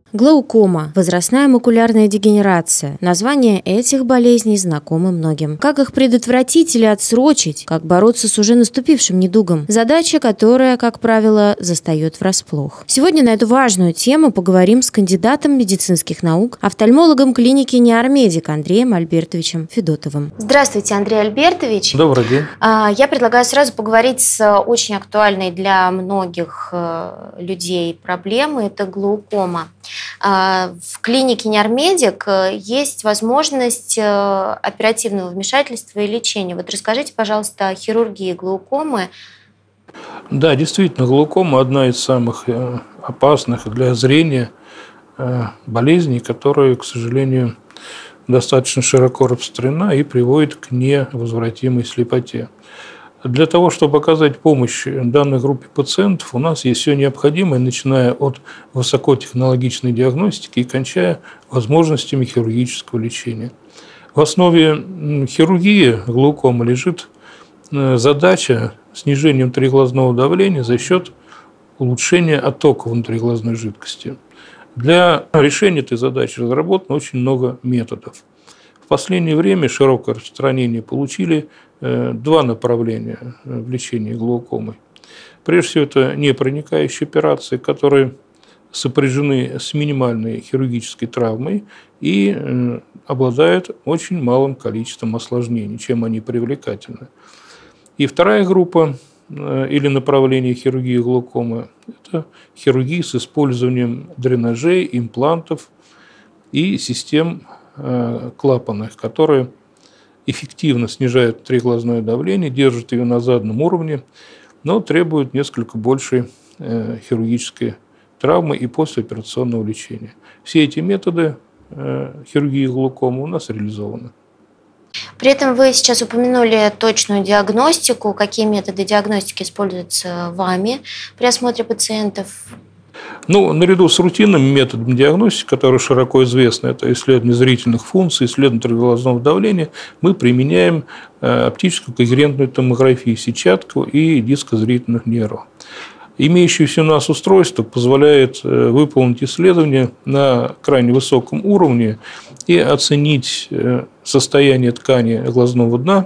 Глаукома – возрастная макулярная дегенерация. Названия этих болезней знакомы многим. Как их предотвратить или отсрочить? Как бороться с уже наступившим недугом? Задача, которая, как правило, застает врасплох. Сегодня на эту важную тему поговорим с кандидатом медицинских наук, офтальмологом клиники Неормедик Андреем Альбертовичем Федотовым. Здравствуйте, Андрей Альбертович. Добрый день. Я предлагаю сразу поговорить с очень актуальной для многих людей проблемой – это глаукома. В клинике Неормедик есть возможность оперативного вмешательства и лечения. Вот расскажите, пожалуйста, о хирургии глаукомы. Да, действительно, глаукома – одна из самых опасных для зрения болезней, которая, к сожалению, достаточно широко распространена и приводит к невозвратимой слепоте. Для того, чтобы оказать помощь данной группе пациентов, у нас есть все необходимое, начиная от высокотехнологичной диагностики и кончая возможностями хирургического лечения. В основе хирургии глаукомы лежит задача снижения внутриглазного давления за счет улучшения оттока внутриглазной жидкости. Для решения этой задачи разработано очень много методов. В последнее время широкое распространение получили два направления в лечении глаукомы. Прежде всего, это непроникающие операции, которые сопряжены с минимальной хирургической травмой и обладают очень малым количеством осложнений, чем они привлекательны. И вторая группа или направление хирургии глаукомы – это хирургия с использованием дренажей, имплантов и систем клапанных, которые эффективно снижают внутриглазное давление, держат ее на заданном уровне, но требуют несколько большей хирургической травмы и послеоперационного лечения. Все эти методы хирургии глаукомы у нас реализованы. При этом вы сейчас упомянули точную диагностику. Какие методы диагностики используются вами при осмотре пациентов? Наряду с рутинным методом диагностики, который широко известны, это исследование зрительных функций, исследование внутриглазного давления, мы применяем оптическую когерентную томографию, сетчатку и дискозрительных нервов. Имеющееся у нас устройство позволяет выполнить исследование на крайне высоком уровне и оценить состояние ткани глазного дна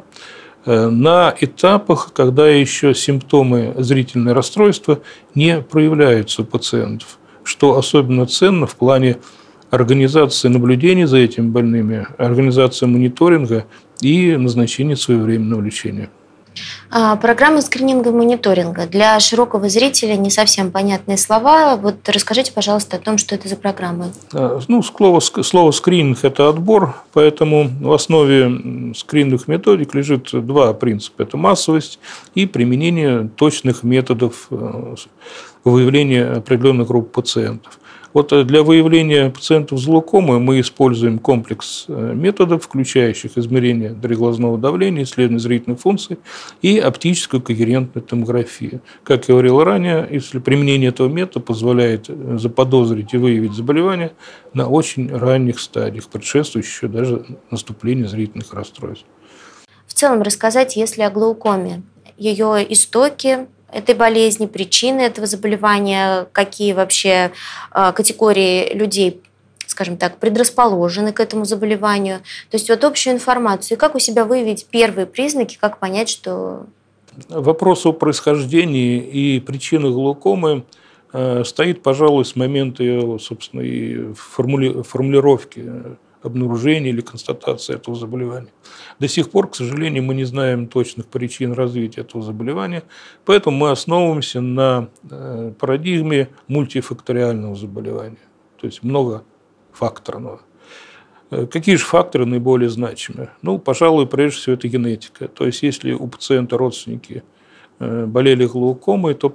на этапах, когда еще симптомы зрительного расстройства не проявляются у пациентов, что особенно ценно в плане организации наблюдения за этими больными, организации мониторинга и назначения своевременного лечения. Программа скрининга и мониторинга. Для широкого зрителя не совсем понятные слова. Вот расскажите, пожалуйста, о том, что это за программы. Слово скрининг – это отбор, поэтому в основе скрининговых методик лежит два принципа. Это массовость и применение точных методов выявления определенных групп пациентов. Вот для выявления пациентов с глаукомой мы используем комплекс методов, включающих измерение внутриглазного давления, исследование зрительных функций и оптическую когерентную томографию. Как я говорил ранее, если применение этого метода позволяет заподозрить и выявить заболевание на очень ранних стадиях, предшествующих даже наступлению зрительных расстройств. В целом рассказать, если о глаукоме, ее истоки этой болезни, причины этого заболевания, какие вообще категории людей, скажем так, предрасположены к этому заболеванию. То есть вот общую информацию. И как у себя выявить первые признаки, как понять, что... Вопрос о происхождении и причинах глаукомы стоит, пожалуй, с момента ее, собственно, и формулировки обнаружения или констатации этого заболевания. До сих пор, к сожалению, мы не знаем точных причин развития этого заболевания, поэтому мы основываемся на парадигме мультифакториального заболевания, то есть многофакторного. Какие же факторы наиболее значимы? Пожалуй, прежде всего, это генетика. То есть, если у пациента родственники болели глаукомой, то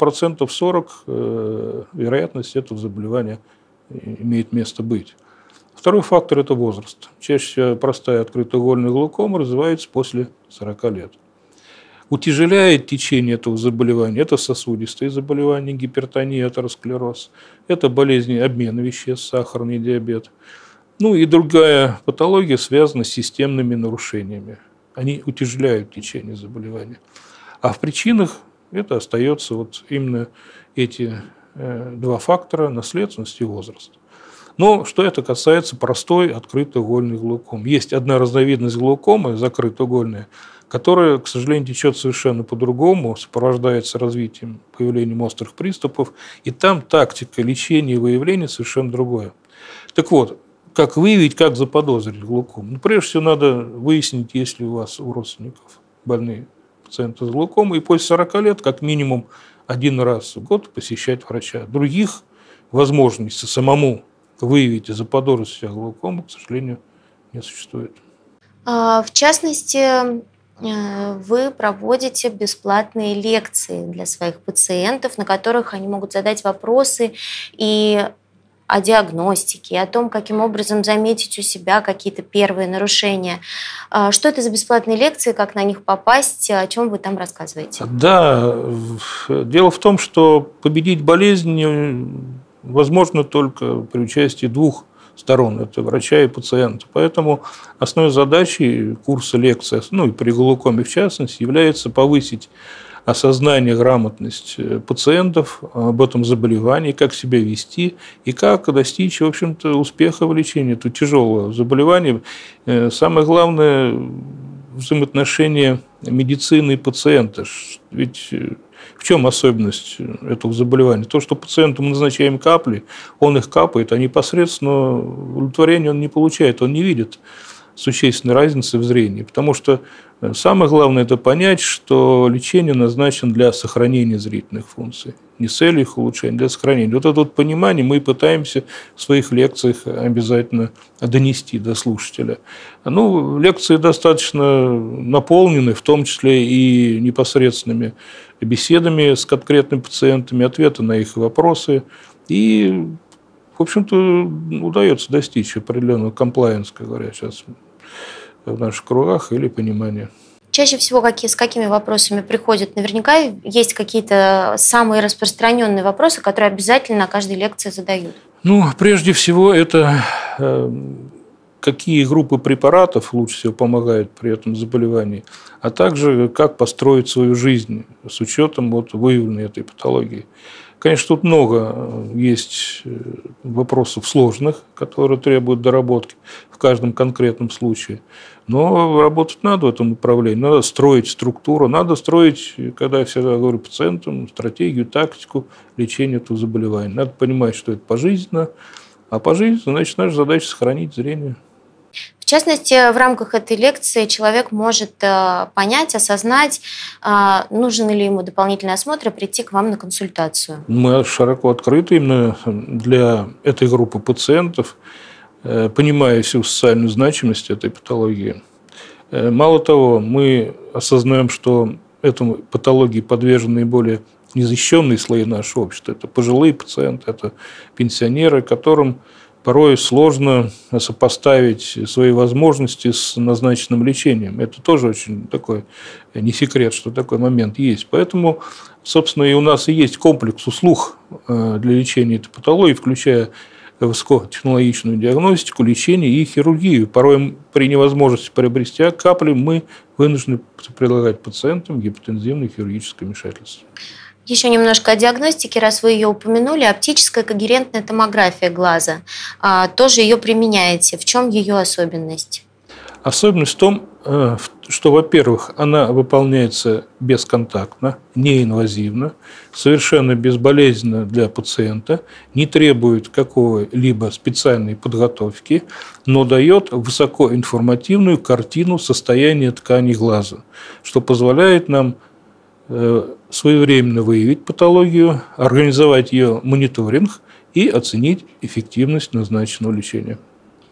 40% вероятность этого заболевания имеет место быть. Второй фактор – это возраст. Чаще всего простая открытоугольная глаукома развивается после 40 лет. Утяжеляет течение этого заболевания – это сосудистые заболевания, гипертония, атеросклероз, это болезни обмена веществ, сахарный диабет. И другая патология связана с системными нарушениями. Они утяжеляют течение заболевания. А в причинах это остается именно эти два фактора – наследственность и возраст. Но что это касается простой открытоугольной глаукомы. Есть одна разновидность глаукомы, закрытоугольная, которая, к сожалению, течет совершенно по-другому, сопровождается развитием, появлением острых приступов, и там тактика лечения и выявления совершенно другое. Так вот, как выявить, как заподозрить глаукому? Ну, прежде всего, надо выяснить, есть ли у вас у родственников больные пациенты с глаукомой, и после 40 лет как минимум один раз в год посещать врача. Других возможностей самому выявить и заподозрить себя глаукому, к сожалению, не существует. В частности, вы проводите бесплатные лекции для своих пациентов, на которых они могут задать вопросы и о диагностике, и о том, каким образом заметить у себя какие-то первые нарушения. Что это за бесплатные лекции, как на них попасть, о чем вы там рассказываете? Да, дело в том, что победить болезнь возможно только при участии двух сторон, это врача и пациента. Поэтому основной задачей курса лекций, ну и при глаукоме в частности, является повысить осознание, грамотность пациентов об этом заболевании, как себя вести и как достичь, в общем-то, успеха в лечении этого тяжелого заболевания. Самое главное – взаимоотношения медицины и пациента. Ведь в чем особенность этого заболевания? То, что пациенту мы назначаем капли, он их капает, а непосредственно удовлетворения он не получает, он не видит существенной разницы в зрении. Потому что самое главное – это понять, что лечение назначено для сохранения зрительных функций. Не с целью их улучшения, для сохранения. Вот это вот понимание мы пытаемся в своих лекциях обязательно донести до слушателя. Ну, лекции достаточно наполнены, в том числе и непосредственными беседами с конкретными пациентами, ответы на их вопросы. И, в общем-то, удается достичь определенного комплаенса, как говорят сейчас в наших кругах, или понимания. Чаще всего с какими вопросами приходят? Наверняка есть какие-то самые распространенные вопросы, которые обязательно на каждой лекции задают. Ну, прежде всего, это какие группы препаратов лучше всего помогают при этом заболевании, а также как построить свою жизнь с учетом вот выявленной этой патологии. Конечно, тут много есть вопросов сложных, которые требуют доработки в каждом конкретном случае. Но работать надо в этом направлении. Надо строить структуру, надо строить, когда я всегда говорю пациентам, стратегию, тактику лечения этого заболевания. Надо понимать, что это пожизненно, а пожизненно, значит, наша задача сохранить зрение. В частности, в рамках этой лекции человек может понять, осознать, нужен ли ему дополнительный осмотр и прийти к вам на консультацию. Мы широко открыты именно для этой группы пациентов, понимая всю социальную значимость этой патологии. Мало того, мы осознаем, что этому патологии подвержены наиболее незащищенные слои нашего общества. Это пожилые пациенты, это пенсионеры, которым порой сложно сопоставить свои возможности с назначенным лечением. Это тоже очень такой, не секрет, что такой момент есть. Поэтому, собственно, и у нас и есть комплекс услуг для лечения этой патологии, включая высокотехнологичную диагностику, лечение и хирургию. Порой при невозможности приобрести капли мы вынуждены предлагать пациентам гипотензивное хирургическое вмешательство. Еще немножко о диагностике, раз вы ее упомянули. Оптическая когерентная томография глаза. Тоже ее применяете. В чем ее особенность? Особенность в том, что, во-первых, она выполняется бесконтактно, неинвазивно, совершенно безболезненно для пациента, не требует какой-либо специальной подготовки, но дает высокоинформативную картину состояния тканей глаза, что позволяет нам своевременно выявить патологию, организовать ее мониторинг и оценить эффективность назначенного лечения.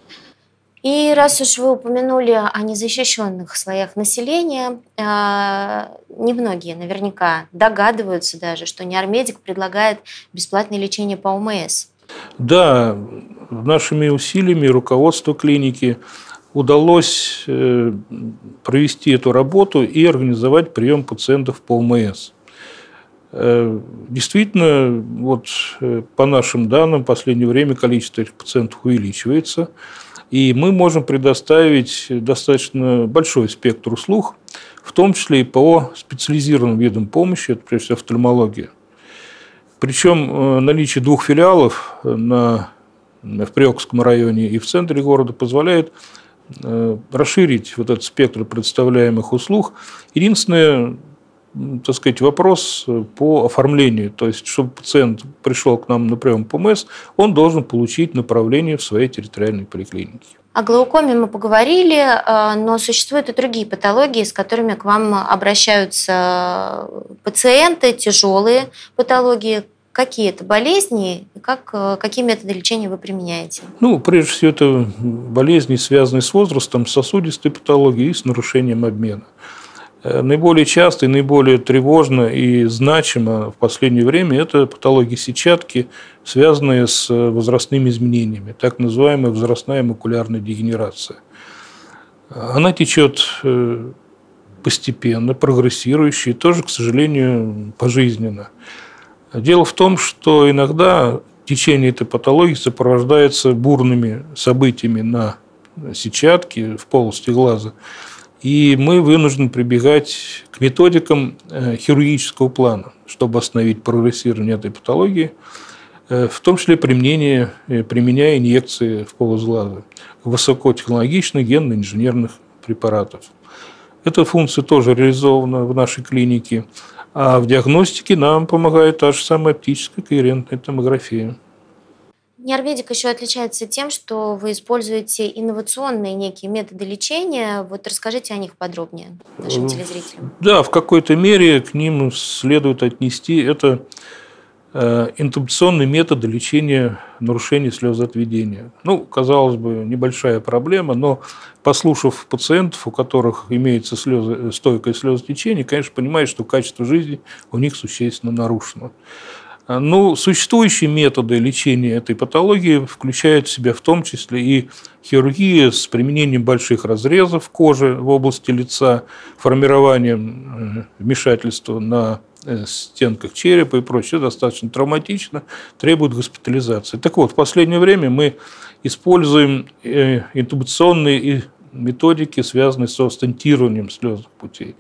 И раз уж вы упомянули о незащищенных слоях населения, немногие наверняка догадываются даже, что НИАРМедик предлагает бесплатное лечение по ОМС. Да, нашими усилиями руководство клиники удалось провести эту работу и организовать прием пациентов по ОМС. Действительно, вот по нашим данным, в последнее время количество этих пациентов увеличивается, и мы можем предоставить достаточно большой спектр услуг, в том числе и по специализированным видам помощи, это прежде всего офтальмология. Причем наличие двух филиалов на в Приокском районе и в центре города позволяет расширить вот этот спектр представляемых услуг. Единственное, так сказать, вопрос по оформлению. То есть, чтобы пациент пришел к нам на прием ПМС, он должен получить направление в своей территориальной поликлинике. О глаукоме мы поговорили, но существуют и другие патологии, с которыми к вам обращаются пациенты, тяжелые патологии. Какие это болезни и какие методы лечения вы применяете? Прежде всего, это болезни, связанные с возрастом, с сосудистой патологией и с нарушением обмена. Наиболее часто и наиболее тревожно и значимо в последнее время это патологии сетчатки, связанные с возрастными изменениями, так называемая возрастная макулярная дегенерация. Она течет постепенно, прогрессирующая и тоже, к сожалению, пожизненно. Дело в том, что иногда течение этой патологии сопровождается бурными событиями на сетчатке, в полости глаза, и мы вынуждены прибегать к методикам хирургического плана, чтобы остановить прогрессирование этой патологии, в том числе применяя инъекции в полость глаза высокотехнологичных генно-инженерных препаратов. Эта функция тоже реализована в нашей клинике. А в диагностике нам помогает та же самая оптическая когерентная томография. Нейромедик еще отличается тем, что вы используете инновационные некие методы лечения. Вот расскажите о них подробнее нашим телезрителям. Да, в какой-то мере к ним следует отнести это интубационные методы лечения нарушений слезоотведения. Казалось бы, небольшая проблема, но послушав пациентов, у которых имеется стойкое слезотечение, конечно, понимаешь, что качество жизни у них существенно нарушено. Существующие методы лечения этой патологии включают в себя в том числе и хирургию с применением больших разрезов кожи в области лица, формированием вмешательства на стенках черепа и прочее, достаточно травматично, требует госпитализации. Так вот, в последнее время мы используем интубационные методики, связанные со стентированием слезных путей.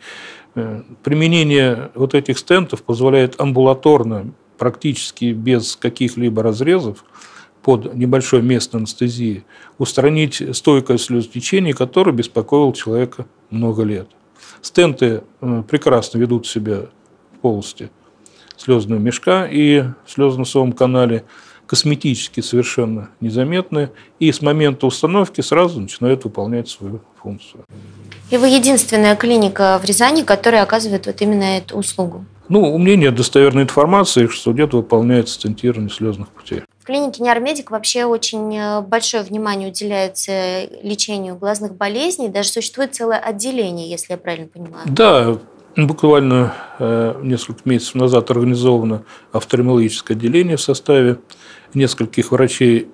Применение вот этих стентов позволяет амбулаторно, практически без каких-либо разрезов, под небольшой местной анестезией, устранить стойкое слезотечение, которое беспокоило человека много лет. Стенты прекрасно ведут себя в полости слезного мешка и в слезно-носовом канале, косметически совершенно незаметны, и с момента установки сразу начинают выполнять свою функцию. И вы единственная клиника в Рязани, которая оказывает вот именно эту услугу? У меня нет достоверной информации, что где-то выполняется стентирование слезных путей. В клинике Нейромедик вообще очень большое внимание уделяется лечению глазных болезней. Даже существует целое отделение, если я правильно понимаю. Да, буквально несколько месяцев назад организовано офтальмологическое отделение в составе нескольких врачей,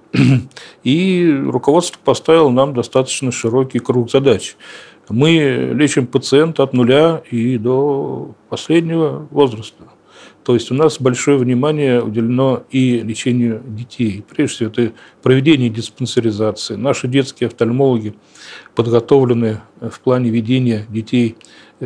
и руководство поставило нам достаточно широкий круг задач. Мы лечим пациента от нуля и до последнего возраста. То есть у нас большое внимание уделено и лечению детей. Прежде всего, это проведение диспансеризации. Наши детские офтальмологи подготовлены в плане ведения детей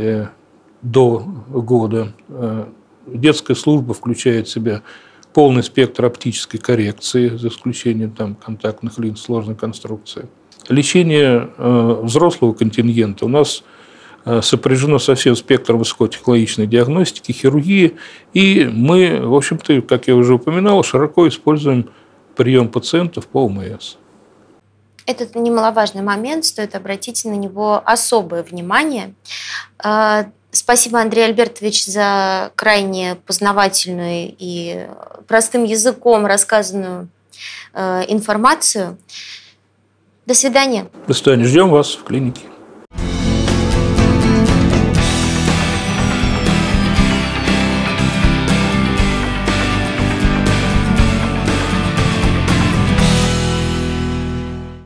до года. Детская служба включает в себя полный спектр оптической коррекции, за исключением контактных линз сложной конструкции. Лечение взрослого контингента у нас сопряжено со всем спектром высокотехнологичной диагностики, хирургии, и мы, в общем-то, как я уже упоминал, широко используем прием пациентов по ОМС. Это немаловажный момент, стоит обратить на него особое внимание. Спасибо, Андрей Альбертович, за крайне познавательную и простым языком рассказанную информацию. До свидания. До свидания. Ждем вас в клинике.